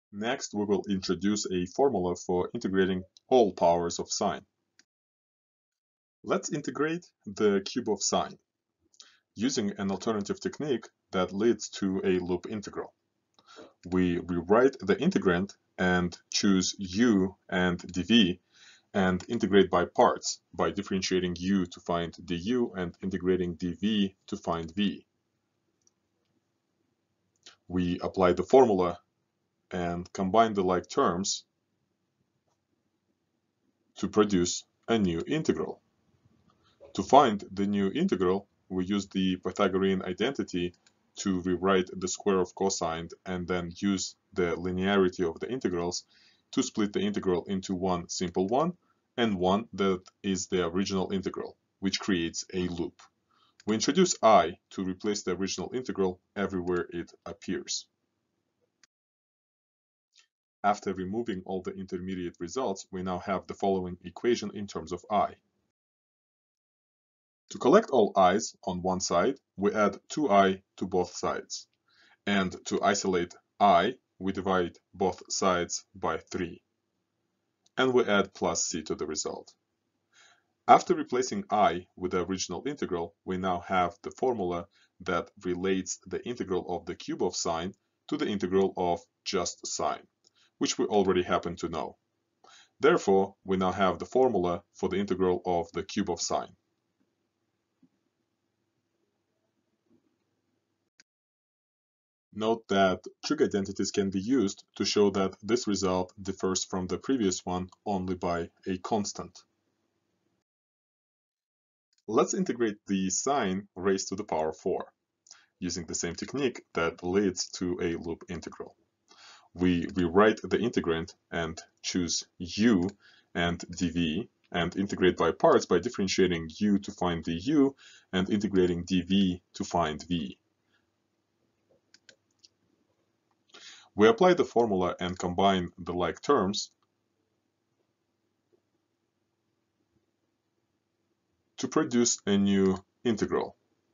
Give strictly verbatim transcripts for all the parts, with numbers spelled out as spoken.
Next, we will introduce a formula for integrating all powers of sine. Let's integrate the cube of sine using an alternative technique that leads to a loop integral. We rewrite the integrand and choose u and dv and integrate by parts by differentiating u to find du and integrating dv to find v. We apply the formula and combine the like terms to produce a new integral. To find the new integral, we use the Pythagorean identity to rewrite the square of cosine and then use the linearity of the integrals to split the integral into one simple one and one that is the original integral, which creates a loop. We introduce I to replace the original integral everywhere it appears. After removing all the intermediate results, we now have the following equation in terms of I. To collect all i's on one side, we add two i to both sides. And to isolate I, we divide both sides by three. And we add plus c to the result. After replacing I with the original integral, we now have the formula that relates the integral of the cube of sine to the integral of just sine, which we already happen to know. Therefore, we now have the formula for the integral of the cube of sine. Note that trig identities can be used to show that this result differs from the previous one only by a constant. Let's integrate the sine raised to the power four, using the same technique that leads to a loop integral. We rewrite the integrand and choose u and dv and integrate by parts by differentiating u to find the u and integrating dv to find v. We apply the formula and combine the like terms to produce a new integral.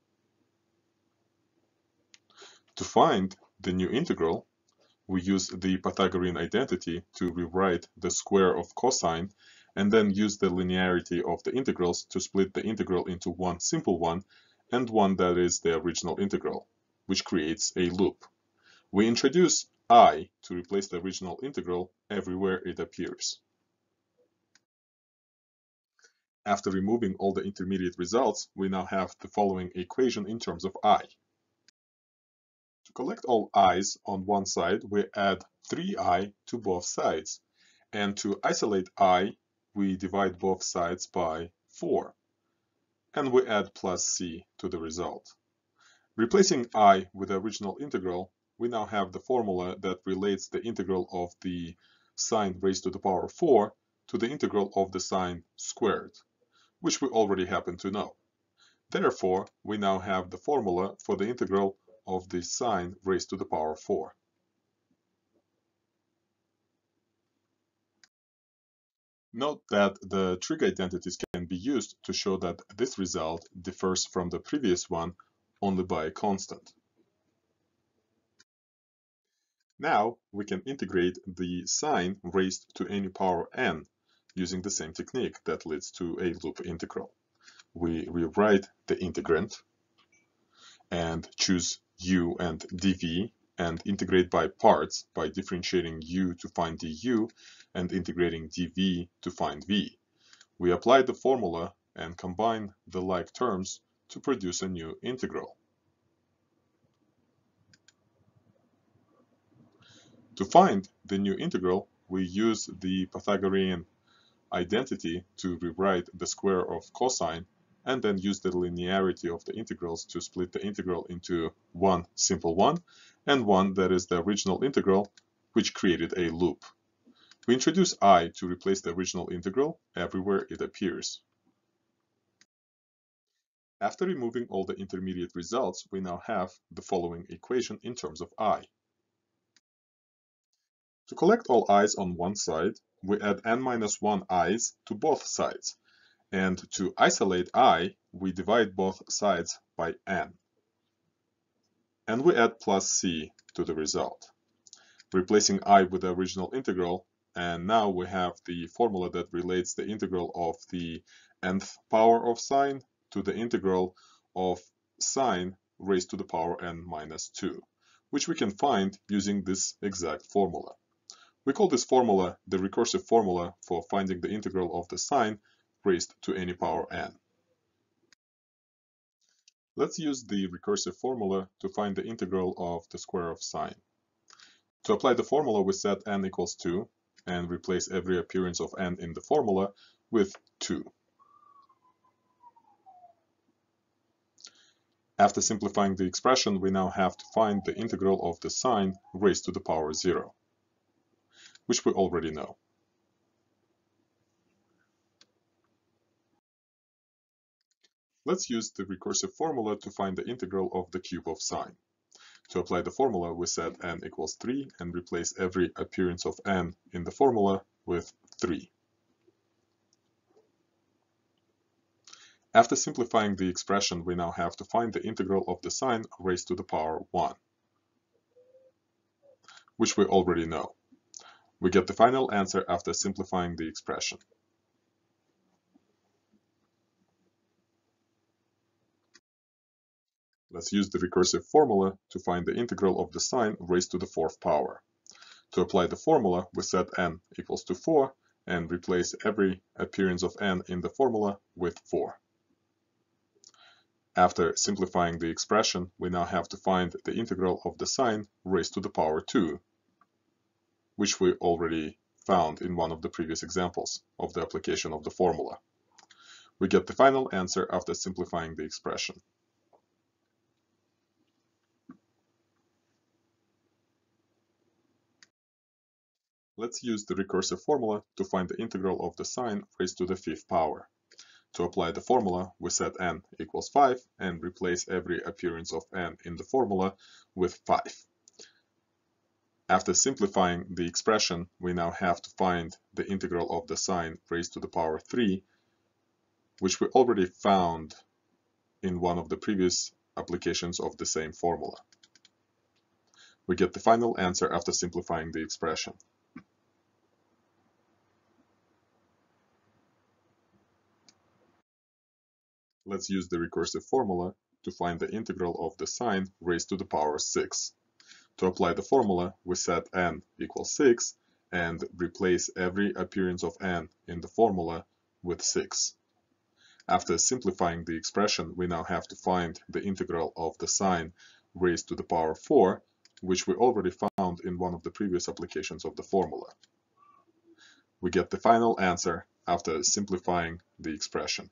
To find the new integral, we use the Pythagorean identity to rewrite the square of cosine and then use the linearity of the integrals to split the integral into one simple one and one that is the original integral, which creates a loop. We introduce I to replace the original integral everywhere it appears. After removing all the intermediate results, we now have the following equation in terms of I. To collect all i's on one side, we add three i to both sides. And to isolate I, we divide both sides by four. And we add plus c to the result. Replacing I with the original integral, we now have the formula that relates the integral of the sine raised to the power four to the integral of the sine squared, which we already happen to know. Therefore, we now have the formula for the integral of the sine raised to the power four. Note that the trig identities can be used to show that this result differs from the previous one only by a constant. Now we can integrate the sine raised to any power n using the same technique that leads to a loop integral. We rewrite the integrand and choose u and dv and integrate by parts by differentiating u to find du and integrating dv to find v. We apply the formula and combine the like terms to produce a new integral. To find the new integral, we use the Pythagorean identity to rewrite the square of cosine and then use the linearity of the integrals to split the integral into one simple one and one that is the original integral, which created a loop. We introduce I to replace the original integral everywhere it appears. After removing all the intermediate results, we now have the following equation in terms of I. To collect all i's on one side, we add n minus one i's to both sides. And to isolate I, we divide both sides by n. And we add plus c to the result. replacing I with the original integral, and now we have the formula that relates the integral of the nth power of sine to the integral of sine raised to the power n minus two, which we can find using this exact formula. We call this formula the recursive formula for finding the integral of the sine raised to any power n. Let's use the recursive formula to find the integral of the square of sine. To apply the formula, we set n equals two and replace every appearance of n in the formula with two. After simplifying the expression, we now have to find the integral of the sine raised to the power zero, which we already know. Let's use the recursive formula to find the integral of the cube of sine. To apply the formula, we set n equals three and replace every appearance of n in the formula with three. After simplifying the expression, we now have to find the integral of the sine raised to the power one, which we already know. We get the final answer after simplifying the expression. Let's use the recursive formula to find the integral of the sine raised to the fourth power. To apply the formula, we set n equals to four and replace every appearance of n in the formula with four. After simplifying the expression, we now have to find the integral of the sine raised to the power two, which we already found in one of the previous examples of the application of the formula. We get the final answer after simplifying the expression. Let's use the recursive formula to find the integral of the sine raised to the fifth power. To apply the formula, we set n equals five and replace every appearance of n in the formula with five. After simplifying the expression, we now have to find the integral of the sine raised to the power three, which we already found in one of the previous applications of the same formula. We get the final answer after simplifying the expression. Let's use the recursive formula to find the integral of the sine raised to the power six. To apply the formula, we set n equals six and replace every appearance of n in the formula with six. After simplifying the expression, we now have to find the integral of the sine raised to the power four, which we already found in one of the previous applications of the formula. We get the final answer after simplifying the expression.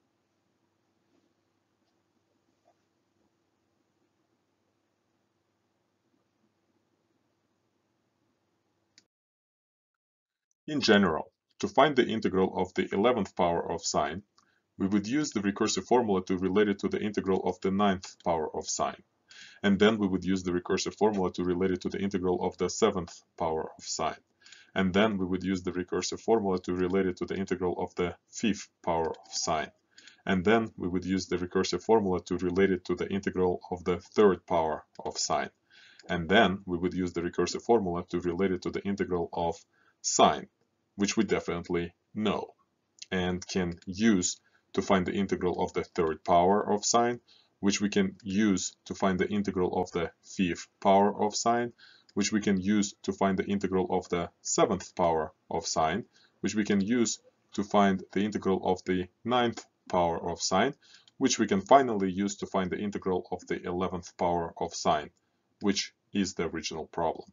In general, to find the integral of the eleventh power of sine, we would use the recursive formula to relate it to the integral of the ninth power of sine. And then we would use the recursive formula to relate it to the integral of the seventh power of sine. And then we would use the recursive formula to relate it to the integral of the fifth power of sine. And then we would use the recursive formula to relate it to the integral of the third power of sine. And then we would use the recursive formula to relate it to the integral of sine, which we definitely know and can use to find the integral of the third power of sine, which we can use to find the integral of the fifth power of sine, which we can use to find the integral of the seventh power of sine, which we can use to find the integral of the ninth power of sine, which we can finally use to find the integral of the eleventh power of sine, which is the original problem.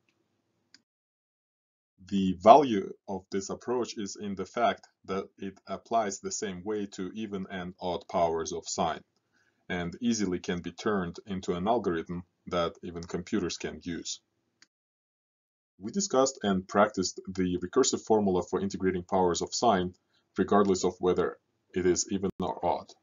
The value of this approach is in the fact that it applies the same way to even and odd powers of sine, and easily can be turned into an algorithm that even computers can use. We discussed and practiced the recursive formula for integrating powers of sine, regardless of whether it is even or odd.